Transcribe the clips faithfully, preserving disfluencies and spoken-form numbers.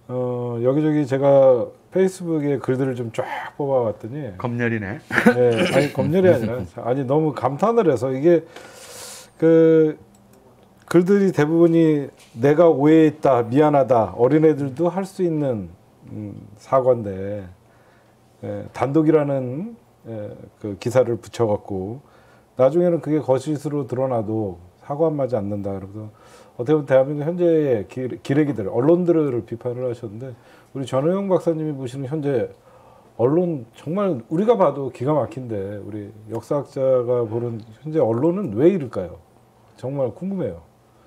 어, 여기저기 제가 페이스북에 글들을 좀 쫙 뽑아봤더니 검열이네. 네, 아니 검열이 아니라 아니 너무 감탄을 해서 이게 그 글들이 대부분이 내가 오해했다, 미안하다, 어린애들도 할 수 있는 음, 사과인데 예, 단독이라는 예, 그 기사를 붙여갖고 나중에는 그게 거짓으로 드러나도 사과 한 마디 않는다. 그래서 어떻게 보면 대한민국 현재의 기, 기레기들, 언론들을 비판을 하셨는데 우리 전호영 박사님이 보시는 현재 언론 정말 우리가 봐도 기가 막힌데 우리 역사학자가 보는 현재 언론은 왜 이럴까요? 정말 궁금해요.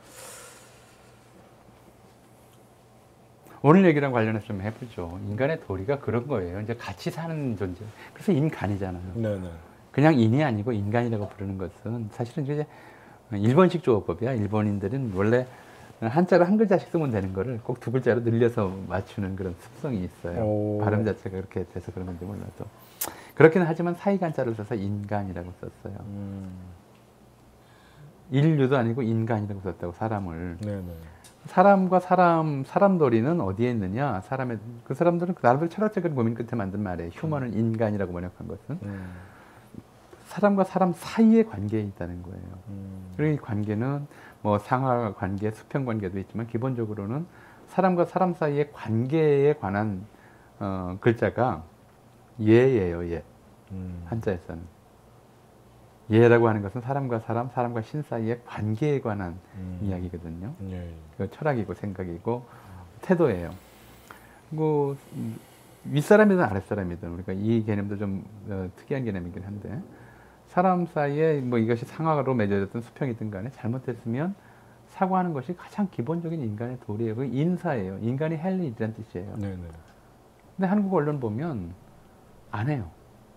오늘 얘기랑 관련해서 좀 해보죠. 인간의 도리가 그런 거예요. 이제 같이 사는 존재. 그래서 인간이잖아요. 네네. 그냥 인이 아니고 인간이라고 부르는 것은 사실은 이제 일본식 조어법이야. 일본인들은 원래 한자로 한 글자씩 쓰면 되는 거를 꼭 두 글자로 늘려서 맞추는 그런 습성이 있어요. 오. 발음 자체가 그렇게 돼서 그런 건지 몰라도. 그렇긴 하지만 사이간자를 써서 인간이라고 썼어요. 음. 인류도 아니고 인간이라고 썼다고, 사람을. 네네. 사람과 사람, 사람돌이는 어디에 있느냐? 사람의, 그 사람들은 나름대로 철학적인 고민 끝에 만든 말이에요. 휴먼은 인간이라고 번역한 것은. 음. 사람과 사람 사이의 관계에 있다는 거예요. 음. 그리고 이 관계는 뭐 상하 관계, 수평 관계도 있지만 기본적으로는 사람과 사람 사이의 관계에 관한 어, 글자가 예예요, 예. 음. 한자에서는. 예라고 하는 것은 사람과 사람, 사람과 신 사이의 관계에 관한 음. 이야기거든요. 예. 그 철학이고 생각이고 태도예요. 뭐 윗사람이든 아랫사람이든 우리가 이 개념도 좀 어, 특이한 개념이긴 한데 사람 사이에 뭐 이것이 상하로 맺어졌던 수평이든 간에 잘못했으면 사과하는 것이 가장 기본적인 인간의 도리예요. 그 인사예요. 인간이 할 일이란 뜻이에요. 네네. 근데 한국 언론 보면 안 해요.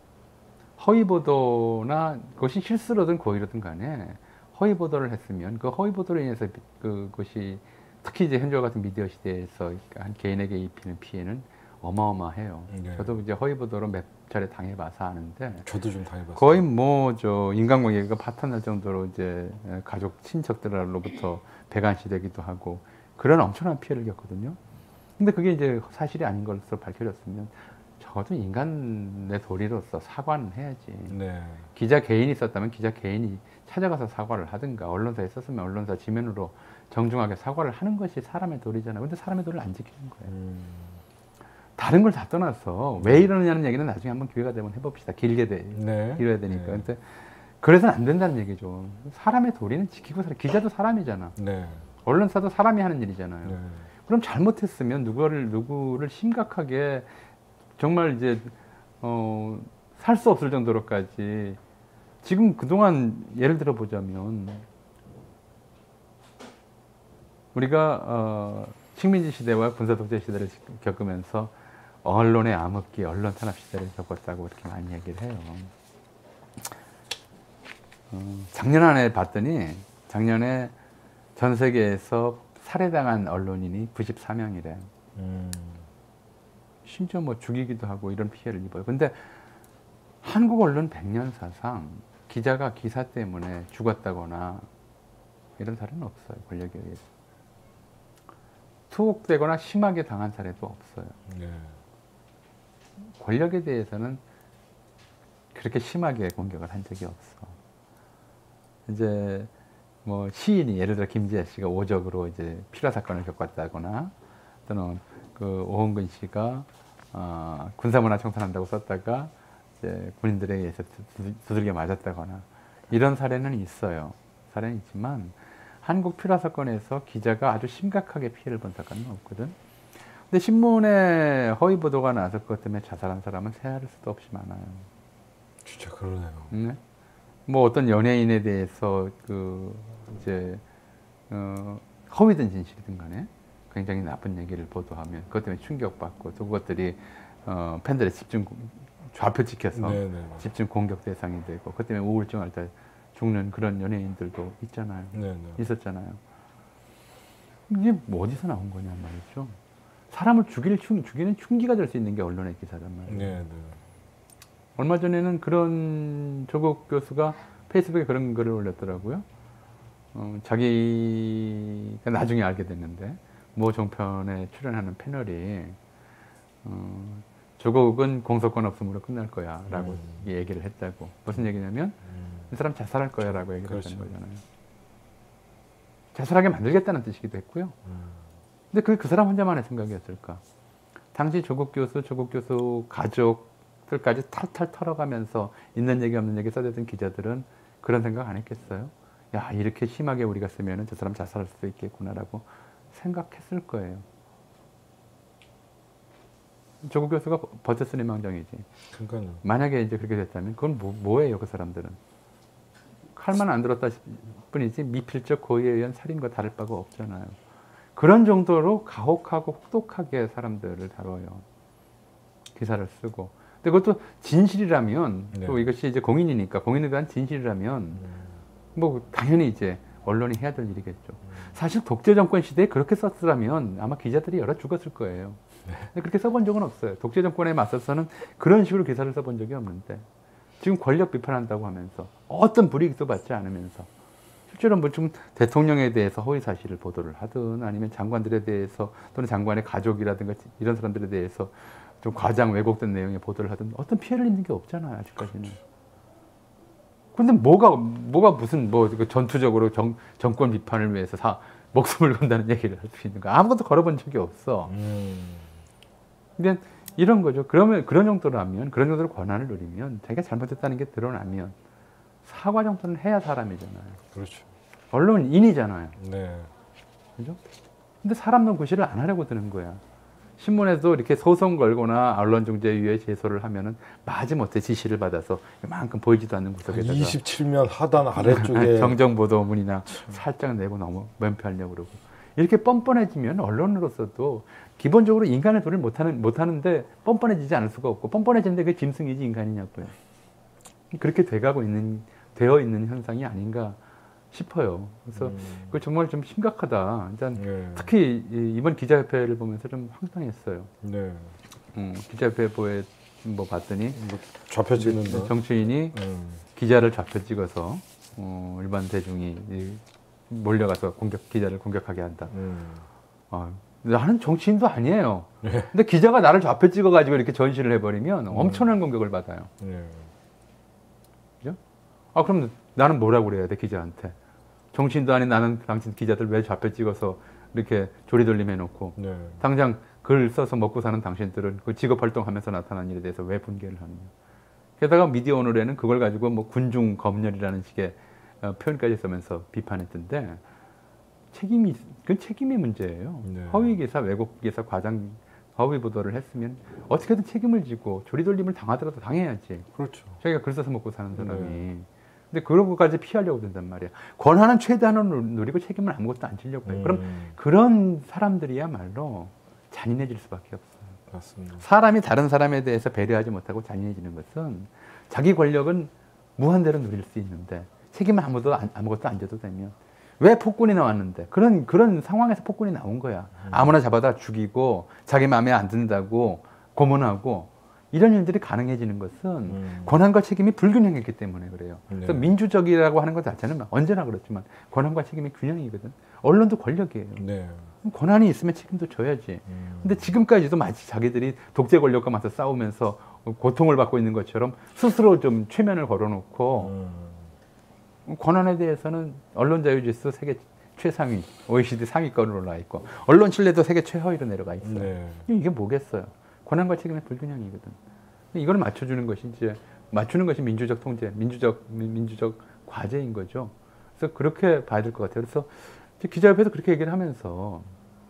허위 보도나 그것이 실수로든 고의로든 간에 허위 보도를 했으면 그 허위 보도로 인해서 그것이 특히 이제 현재와 같은 미디어 시대에서 한 개인에게 입히는 피해는 어마어마해요. 네. 저도 이제 허위 보도로 몇 차례 당해봐서 아는데 저도 좀 당해봤어요. 거의 뭐 저 인간관계가 파탄날 정도로 이제 가족 친척들로부터 배관시되기도 하고 그런 엄청난 피해를 겪거든요. 근데 그게 이제 사실이 아닌 것으로 밝혀졌으면 적어도 인간의 도리로서 사과는 해야지. 네. 기자 개인이 썼다면 기자 개인이 찾아가서 사과를 하든가, 언론사에 썼으면 언론사 지면으로 정중하게 사과를 하는 것이 사람의 도리잖아요. 근데 사람의 도리를 안 지키는 거예요. 음. 다른 걸 다 떠나서 왜 이러느냐는 얘기는 나중에 한번 기회가 되면 해봅시다. 길게 돼. 네. 길어야 되니까. 네. 근데 그래서는 안 된다는 얘기죠. 사람의 도리는 지키고 살아. 기자도 사람이잖아. 네. 언론사도 사람이 하는 일이잖아요. 네. 그럼 잘못했으면 누구를 누구를 심각하게 정말 이제 어, 살 수 없을 정도로까지 지금 그동안 예를 들어 보자면 우리가 어, 식민지 시대와 군사 독재 시대를 겪으면서 언론의 암흑기, 언론 탄압 시대를 겪었다고 이렇게 많이 얘기를 해요. 어, 작년 안에 봤더니 작년에 전 세계에서 살해당한 언론인이 구십사 명이래. 음. 심지어 뭐 죽이기도 하고 이런 피해를 입어요. 근데 한국 언론 백 년 사상 기자가 기사 때문에 죽었다거나 이런 사례는 없어요. 권력에 의해서. 투옥되거나 심하게 당한 사례도 없어요. 네. 권력에 대해서는 그렇게 심하게 공격을 한 적이 없어. 이제 뭐 시인이 예를 들어 김지아 씨가 오적으로 이제 필화 사건을 겪었다거나 또는 그 오홍근 씨가 어, 군사문화 청산한다고 썼다가 이제 군인들에 의해서 두들겨 맞았다거나 이런 사례는 있어요. 사례는 있지만 한국 필화 사건에서 기자가 아주 심각하게 피해를 본 사건은 없거든. 근데 신문에 허위 보도가 나서 그것 때문에 자살한 사람은 세할 수도 없이 많아요. 진짜 그러네요. 네? 뭐 어떤 연예인에 대해서 그 이제 어, 허위든 진실이든 간에 굉장히 나쁜 얘기를 보도하면 그것 때문에 충격받고 또 그것들이 어, 팬들의 집중 좌표찍혀서 네네. 집중 공격 대상이 되고 그것 때문에 우울증 앓다 죽는 그런 연예인들도 있잖아요. 네네. 있었잖아요. 이게 뭐 어디서 나온 거냐 말이죠. 사람을 죽일 충, 죽이는 충기가 될 수 있는 게 언론의 기사란 말이에요. 네네. 얼마 전에는 그런 조국 교수가 페이스북에 그런 글을 올렸더라고요. 어, 자기가 나중에 알게 됐는데 모 종편에 출연하는 패널이 어, 조국은 공소권 없음으로 끝날 거야 라고 음. 얘기를 했다고. 무슨 얘기냐면 음. 이 사람 자살할 거야 라고 얘기를 그렇죠. 했다는 거잖아요. 자살하게 만들겠다는 뜻이기도 했고요. 음. 근데 그게 그 사람 혼자만의 생각이었을까? 당시 조국 교수, 조국 교수 가족들까지 탈탈 털어가면서 있는 얘기 없는 얘기 써대던 기자들은 그런 생각 안 했겠어요? 야, 이렇게 심하게 우리가 쓰면은 저 사람 자살할 수도 있겠구나라고 생각했을 거예요. 조국 교수가 버텼으니 망정이지. 그러니까요. 만약에 이제 그렇게 됐다면 그건 뭐, 뭐예요, 그 사람들은? 칼만 안 들었다 뿐이지 미필적 고의에 의한 살인과 다를 바가 없잖아요. 그런 정도로 가혹하고 혹독하게 사람들을 다뤄요. 기사를 쓰고. 근데 그것도 진실이라면, 네. 또 이것이 이제 공인이니까, 공인에 대한 진실이라면, 음. 뭐, 당연히 이제 언론이 해야 될 일이겠죠. 사실 독재 정권 시대에 그렇게 썼으라면 아마 기자들이 열어 죽었을 거예요. 근데 그렇게 써본 적은 없어요. 독재 정권에 맞서서는 그런 식으로 기사를 써본 적이 없는데, 지금 권력 비판한다고 하면서, 어떤 불이익도 받지 않으면서, 실제로 뭐 좀 대통령에 대해서 허위 사실을 보도를 하든 아니면 장관들에 대해서 또는 장관의 가족이라든가 이런 사람들에 대해서 좀 과장 왜곡된 내용의 보도를 하든 어떤 피해를 입는 게 없잖아요, 아직까지는. 근데 뭐가 뭐가 무슨 뭐 전투적으로 정, 정권 비판을 위해서 사, 목숨을 건다는 얘기를 할 수 있는가? 아무것도 걸어본 적이 없어. 음. 근데 이런 거죠. 그러면 그런 정도라면 그런 정도로 권한을 누리면 자기가 잘못했다는 게 드러나면 사과 정도는 해야 사람이잖아요. 그렇죠. 언론인이잖아요. 네. 그죠? 근데 사람은 구실을 안 하려고 드는 거야. 신문에도 이렇게 소송 걸거나 언론중재위에 제소를 하면은 마지못해 지시를 받아서 이만큼 보이지도 않는 구석에다가 이십칠 면 하단 아래쪽에 정정보도문이나 살짝 내고 너무 면피하려고 그러고 이렇게 뻔뻔해지면 언론으로서도 기본적으로 인간의 도리를 못하는, 못하는데 뻔뻔해지지 않을 수가 없고 뻔뻔해지는데 그게 짐승이지 인간이냐고요. 그렇게 돼가고 있는, 되어 있는 현상이 아닌가 싶어요. 그래서 음. 그거 정말 좀 심각하다. 일단 네. 특히 이번 기자협회를 보면서 좀 황당했어요. 네. 음, 기자협회 보에 뭐 봤더니 뭐 좌표 찍는다. 정치인이 음. 기자를 좌표 찍어서 어, 일반 대중이 몰려가서 공격 기자를 공격하게 한다. 음. 아, 나는 정치인도 아니에요. 네. 근데 기자가 나를 좌표 찍어가지고 이렇게 전시를 해버리면 엄청난 공격을 받아요. 네. 그죠? 아, 그럼 나는 뭐라고 그래야 돼, 기자한테? 정치인도 아닌 나는 당신 기자들 왜 좌표 찍어서 이렇게 조리돌림 해놓고 네. 당장 글 써서 먹고 사는 당신들은 그 직업활동하면서 나타난 일에 대해서 왜 분개를 하느냐. 게다가 미디어 오늘에는 그걸 가지고 뭐 군중 검열이라는 식의 어, 표현까지 쓰면서 비판했던데 책임이, 그 책임의 문제예요. 네. 허위 기사, 왜곡 기사, 과장, 허위 보도를 했으면 어떻게든 책임을 지고 조리돌림을 당하더라도 당해야지. 그렇죠. 자기가 글 써서 먹고 사는 사람이. 네. 근데 그런 것까지 피하려고 든단 말이야. 권한은 최대한으로 누리고 책임은 아무것도 안 지려고 해요. 음. 그럼 그런 사람들이야말로 잔인해질 수밖에 없어요. 맞습니다. 사람이 다른 사람에 대해서 배려하지 못하고 잔인해지는 것은 자기 권력은 무한대로 누릴 수 있는데 책임은 아무도 안, 아무것도 안 져도 되면 왜 폭군이 나왔는데 그런 그런 상황에서 폭군이 나온 거야. 음. 아무나 잡아다 죽이고 자기 마음에 안 든다고 고문하고 이런 일들이 가능해지는 것은 음. 권한과 책임이 불균형이기 때문에 그래요. 네. 그래서 민주적이라고 하는 것 자체는 언제나 그렇지만 권한과 책임이 균형이거든. 언론도 권력이에요. 네. 권한이 있으면 책임도 져야지. 음. 근데 지금까지도 마치 자기들이 독재 권력과 맞서 싸우면서 고통을 받고 있는 것처럼 스스로 좀 최면을 걸어놓고 음. 권한에 대해서는 언론 자유지수 세계 최상위, 오이시디 상위권으로 올라 있고 언론 신뢰도 세계 최하위로 내려가 있어요. 네. 이게 뭐겠어요? 권한과 책임의 불균형이거든. 이걸 맞춰주는 것이 이제 맞추는 것이 민주적 통제, 민주적 민주적 과제인 거죠. 그래서 그렇게 봐야 될 것 같아요. 그래서 기자협회도 그렇게 얘기를 하면서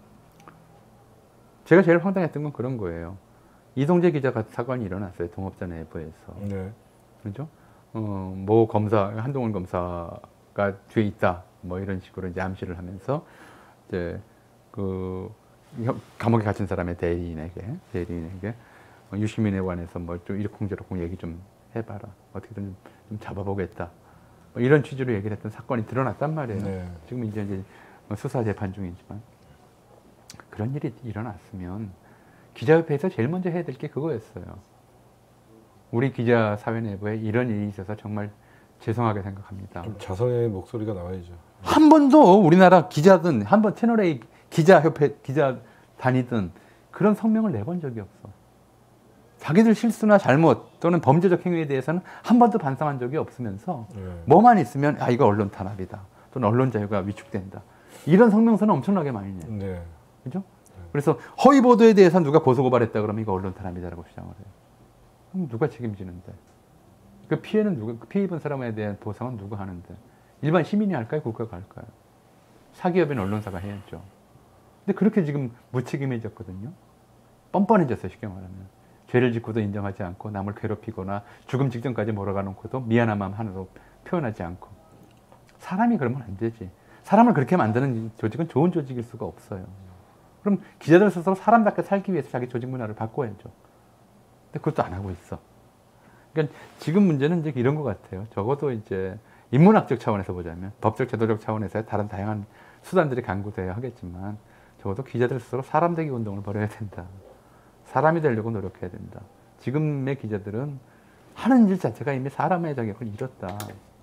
제가 제일 황당했던 건 그런 거예요. 이동재 기자 사건이 일어났어요. 동업자 내부에서. 네. 그렇죠? 어, 모 검사, 한동훈 검사가 뒤에 있다. 뭐 이런 식으로 이제 암시를 하면서 이제 그 감옥에 갇힌 사람의 대리인에게 대리인에게 유시민에 관해서 뭐 좀 이러쿵저러쿵 얘기 좀 해봐라. 어떻게든 좀 잡아보겠다. 뭐 이런 취지로 얘기를 했던 사건이 드러났단 말이에요. 네. 지금 이제, 이제 수사 재판 중이지만 그런 일이 일어났으면 기자협회에서 제일 먼저 해야 될 게 그거였어요. 우리 기자 사회 내부에 이런 일이 있어서 정말 죄송하게 생각합니다. 좀 자성의 목소리가 나와야죠. 한 번도 우리나라 기자든 한 번 채널A 기자협회 기자 다니든 그런 성명을 내본 적이 없어. 자기들 실수나 잘못 또는 범죄적 행위에 대해서는 한 번도 반성한 적이 없으면서 네. 뭐만 있으면 아 이거 언론 탄압이다 또는 언론 자유가 위축된다 이런 성명서는 엄청나게 많이 내요. 네. 그죠? 네. 그래서 허위 보도에 대해서 누가 고소 고발했다 그러면 이거 언론 탄압이다라고 주장을 해요. 그럼 누가 책임지는데? 그 피해는 누가 그 피해 입은 사람에 대한 보상은 누가 하는데? 일반 시민이 할까요? 국가가 할까요? 사기업인 언론사가 해야죠. 근데 그렇게 지금 무책임해졌거든요. 뻔뻔해졌어요. 쉽게 말하면. 죄를 짓고도 인정하지 않고 남을 괴롭히거나 죽음 직전까지 몰아가 놓고도 미안한 마음 하나도 표현하지 않고. 사람이 그러면 안 되지. 사람을 그렇게 만드는 조직은 좋은 조직일 수가 없어요. 그럼 기자들 스스로 사람답게 살기 위해서 자기 조직 문화를 바꿔야죠. 근데 그것도 안 하고 있어. 그러니까 지금 문제는 이제 이런 것 같아요. 적어도 이제 인문학적 차원에서 보자면 법적 제도적 차원에서 다른 다양한 수단들이 강구되어야 하겠지만 적어도 기자들 스스로 사람 되기 운동을 벌여야 된다. 사람이 되려고 노력해야 된다. 지금의 기자들은 하는 일 자체가 이미 사람의 자격을 잃었다.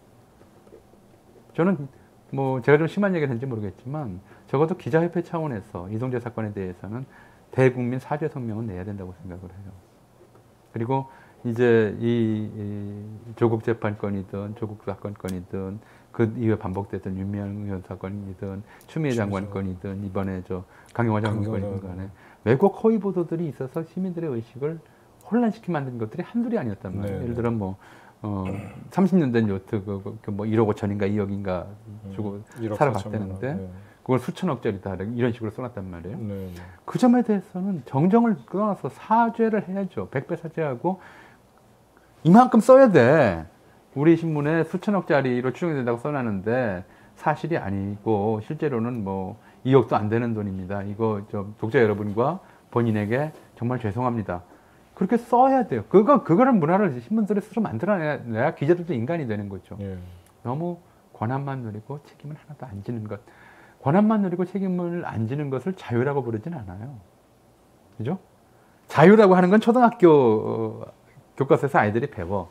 저는 뭐 제가 좀 심한 얘기를 했는지 모르겠지만 적어도 기자협회 차원에서 이동재 사건에 대해서는 대국민 사죄 성명은 내야 된다고 생각을 해요. 그리고 이제 이, 이 조국 재판건이든 조국 사건건이든 그 이후에 반복됐던 윤미향 의원 사건이든 추미애 장관 건이든 이번에 저 강경화 장관 건이든 간에 왜곡 허위 보도들이 있어서 시민들의 의식을 혼란시키게 만든 것들이 한둘이 아니었단 말이에요. 네. 예를 들어 뭐 어, 삼십 년 된 요트 그, 그 뭐 일억 오천인가 이억인가 주고 음, 사러 갔다는데 네. 그걸 수천억짜리다 이런 식으로 써놨단 말이에요. 네, 네. 그 점에 대해서는 정정을 끊어서 사죄를 해야죠. 백배 사죄하고 이만큼 써야 돼. 우리 신문에 수천억짜리로 추정이 된다고 써놨는데 사실이 아니고 실제로는 뭐 이억도 안 되는 돈입니다. 이거 저 독자 여러분과 본인에게 정말 죄송합니다. 그렇게 써야 돼요. 그거 그거를 문화를 신문들이 스스로 만들어내야 기자들도 인간이 되는 거죠. 예. 너무 권한만 누리고 책임을 하나도 안 지는 것. 권한만 누리고 책임을 안 지는 것을 자유라고 부르진 않아요. 그죠? 자유라고 하는 건 초등학교 교과서에서 아이들이 배워.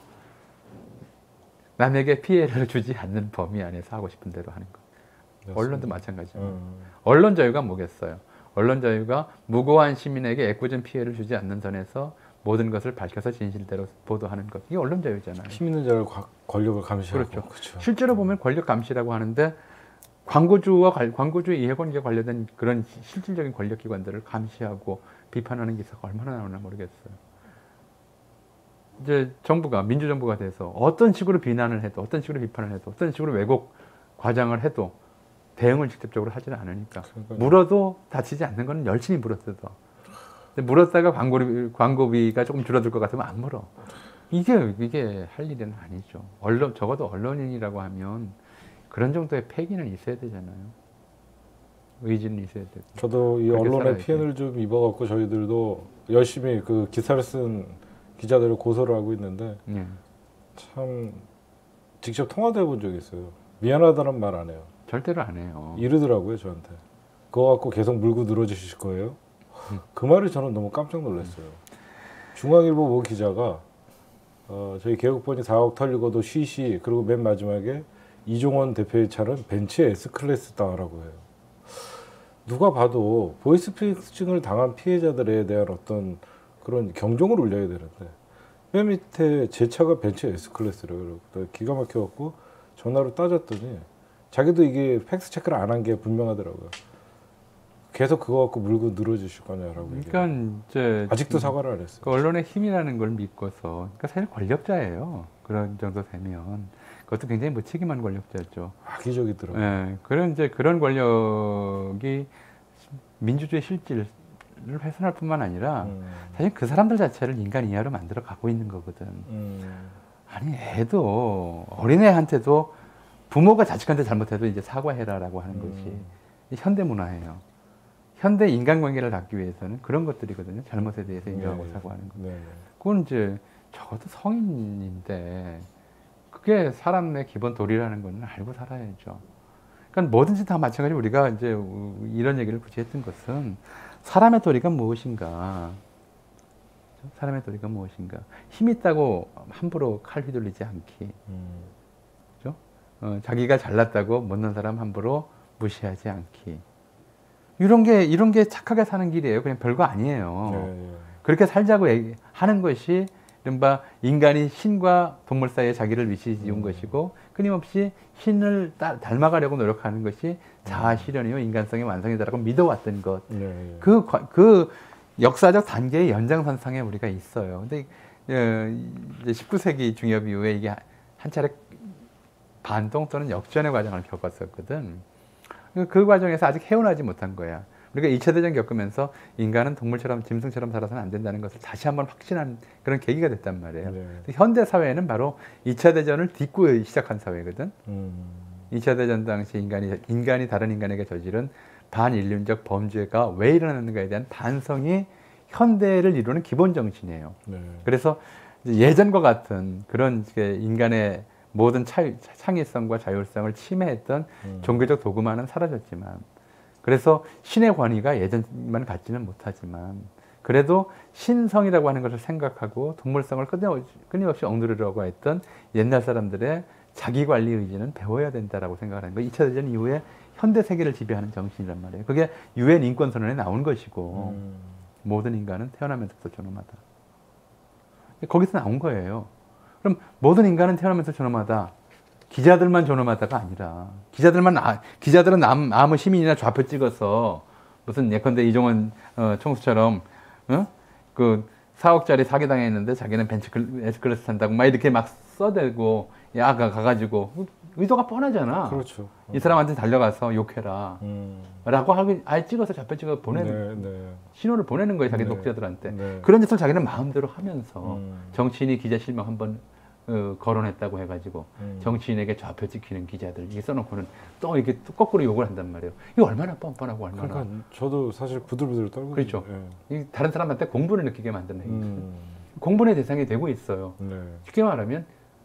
남에게 피해를 주지 않는 범위 안에서 하고 싶은 대로 하는 것. 맞습니다. 언론도 마찬가지예요. 음. 언론 자유가 뭐겠어요? 언론 자유가 무고한 시민에게 애꿎은 피해를 주지 않는 선에서 모든 것을 밝혀서 진실대로 보도하는 것. 이게 언론 자유잖아요. 힘 있는 자를 권력을 감시하고. 그렇죠. 그렇죠. 실제로 보면 권력 감시라고 하는데 광고주와 광고주 이해관계에 관련된 그런 실질적인 권력기관들을 감시하고 비판하는 기사가 얼마나 나오나 모르겠어요. 이제 정부가 민주정부가 돼서 어떤 식으로 비난을 해도 어떤 식으로 비판을 해도 어떤 식으로 왜곡 과장을 해도 대응을 직접적으로 하지는 않으니까 그러니까요. 물어도 다치지 않는 건 열심히 물어뜯어. 근데 물었다가 광고비, 광고비가 조금 줄어들 것 같으면 안 물어. 이게 이게 할 일은 아니죠. 언론 적어도 언론인이라고 하면 그런 정도의 패기는 있어야 되잖아요. 의지는 있어야 되고. 저도 이 언론의 피해를 좀 입어갖고 저희들도 열심히 그 기사를 쓴 기자들을 고소를 하고 있는데 네. 참 직접 통화도 해본 적이 있어요. 미안하다는 말 안 해요. 절대로 안 해요. 이러더라고요 저한테. 그거 갖고 계속 물고 늘어지실 거예요. 음. 그 말을 저는 너무 깜짝 놀랐어요. 음. 중앙일보 모 기자가 어, 저희 개국본이 사억 털리고도 쉬쉬 그리고 맨 마지막에 이종원 대표의 차는 벤츠의 S클래스다라고 해요. 누가 봐도 보이스피싱을 당한 피해자들에 대한 어떤 그런 경종을 울려야 되는데 맨 밑에 제 차가 벤츠 S클래스래요. 기가 막혀갖고 전화로 따졌더니 자기도 이게 팩스 체크를 안 한 게 분명하더라고요. 계속 그거 갖고 물고 늘어지실 거냐라고. 그러니까 이제 아직도 사과를 안 했어요. 그 언론의 힘이라는 걸 믿고서, 그러니까 사실 권력자예요. 그런 정도 되면 그것도 굉장히 무책임한 권력자죠. 악의적이더라고요. 네, 그런 이제 그런 권력이 민주주의 실질을 훼손할 뿐만 아니라 음. 사실 그 사람들 자체를 인간 이하로 만들어 가고 있는 거거든. 음. 아니 애도 어린애한테도 부모가 자식한테 잘못해도 이제 사과해라라고 하는 음. 것이 현대 문화예요. 현대 인간관계를 갖기 위해서는 그런 것들이거든요. 잘못에 대해서 인정하고 네. 사과하는 거. 네. 그건 이제 적어도 성인인데 그게 사람의 기본 도리라는 건 알고 살아야죠. 그러니까 뭐든지 다 마찬가지로 우리가 이제 이런 얘기를 굳이 했던 것은 사람의 도리가 무엇인가? 사람의 도리가 무엇인가? 힘 있다고 함부로 칼 휘둘리지 않기. 음. 그죠? 어, 자기가 잘났다고 못난 사람 함부로 무시하지 않기. 이런 게 이런 게 착하게 사는 길이에요. 그냥 별거 아니에요. 네, 네. 그렇게 살자고 얘기, 하는 것이 이른바 인간이 신과 동물 사이에 자기를 위치 지은 음. 것이고 끊임없이 신을 따, 닮아가려고 노력하는 것이 자아 실현이요 인간성의 완성이다라고 믿어왔던 것. 네. 그, 그 역사적 단계의 연장선상에 우리가 있어요. 근데 이제 십구 세기 중엽 이후에 이게 한 차례 반동 또는 역전의 과정을 겪었었거든. 그 과정에서 아직 헤어나지 못한 거야. 우리가 이 차 대전 겪으면서 인간은 동물처럼 짐승처럼 살아서는 안 된다는 것을 다시 한번 확신한 그런 계기가 됐단 말이에요. 네. 현대 사회는 바로 이 차 대전을 딛고 시작한 사회거든. 음. 이 차 대전 당시 인간이 인간이 다른 인간에게 저지른 반인륜적 범죄가 왜 일어났는가에 대한 반성이 현대를 이루는 기본 정신이에요. 네. 그래서 예전과 같은 그런 인간의 모든 차, 창의성과 자율성을 침해했던 음. 종교적 도구만은 사라졌지만, 그래서 신의 권위가 예전만 같지는 못하지만 그래도 신성이라고 하는 것을 생각하고 동물성을 끊임없이, 끊임없이 억누르려고 했던 옛날 사람들의 자기관리 의지는 배워야 된다라고 생각을 하는 거예요. 이 차 대전 이후에 현대 세계를 지배하는 정신이란 말이에요. 그게 유엔 인권선언에 나온 것이고 음. 모든 인간은 태어나면서부터 존엄하다. 거기서 나온 거예요. 그럼 모든 인간은 태어나면서 존엄하다. 기자들만 존엄하다가 아니라 기자들만 아, 기자들은 남, 아무 시민이나 좌표 찍어서 무슨 예컨대 이종원 어, 총수처럼 어? 그 사억짜리 사기당했는데 자기는 벤츠 S클래스 탄다고 막 이렇게 막 써대고 야가 가가지고 의도가 뻔하잖아. 그렇죠. 이 사람한테 달려가서 욕해라 음. 라고 하고 아예 찍어서 좌표 찍어 보내는 네, 네. 신호를 보내는 거예요. 자기 네. 독자들한테. 네. 그런 짓을 자기는 마음대로 하면서 음. 정치인이 기자 실명 한번 어, 거론했다고 해가지고 음. 정치인에게 좌표 찍히는 기자들 이게 써놓고는 또 이렇게 또 거꾸로 욕을 한단 말이에요. 이거 얼마나 뻔뻔하고 얼마나. 그러니까 저도 사실 부들부들 떨고. 그렇죠. 예. 이 다른 사람한테 공분을 느끼게 만드는 행위. 음. 공분의 대상이 되고 있어요. 네. 쉽게 말하면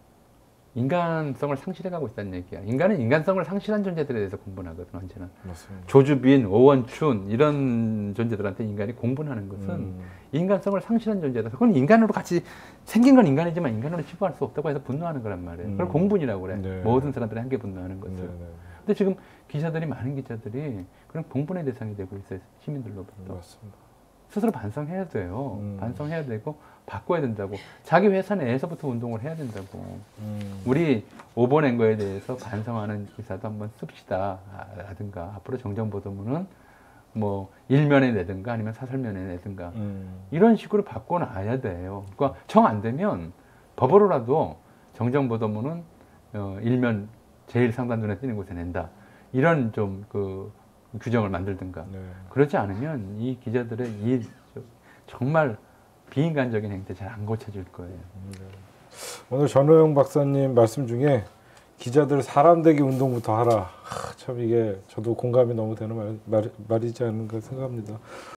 인간성을 상실해가고 있다는 얘기야. 인간은 인간성을 상실한 존재들에 대해서 공분하거든 언제나. 맞습니다. 조주빈, 오원춘 이런 존재들한테 인간이 공분하는 것은 음. 인간성을 상실한 존재다. 그건 인간으로 같이 생긴 건 인간이지만 인간으로 치부할 수 없다고 해서 분노하는 거란 말이에요. 그걸 음. 공분이라고 그래. 네. 모든 사람들이 함께 분노하는 것을. 네, 네. 근데 지금 기자들이 많은 기자들이 그런 공분의 대상이 되고 있어요. 시민들로부터. 맞습니다. 스스로 반성해야 돼요. 음. 반성해야 되고 바꿔야 된다고. 자기 회사 내에서부터 운동을 해야 된다고. 음. 우리 오보 낸 거에 대해서 반성하는 기사도 한번 씁시다 라든가 앞으로 정정보도문은 뭐 일면에 내든가 아니면 사설면에 내든가 음. 이런 식으로 바꿔놔야 돼요. 그러니까 정 안 되면 법으로라도 정정보도문은 어, 일면 제일 상단 눈에 띄는 곳에 낸다. 이런 좀 그 규정을 만들든가. 네. 그렇지 않으면 이 기자들의 이 정말 비인간적인 행태 잘 안 고쳐질 거예요. 네. 오늘 전호영 박사님 말씀 중에 기자들 사람 되기 운동부터 하라. 하, 참 이게 저도 공감이 너무 되는 말, 말, 말이지 않은가 생각합니다.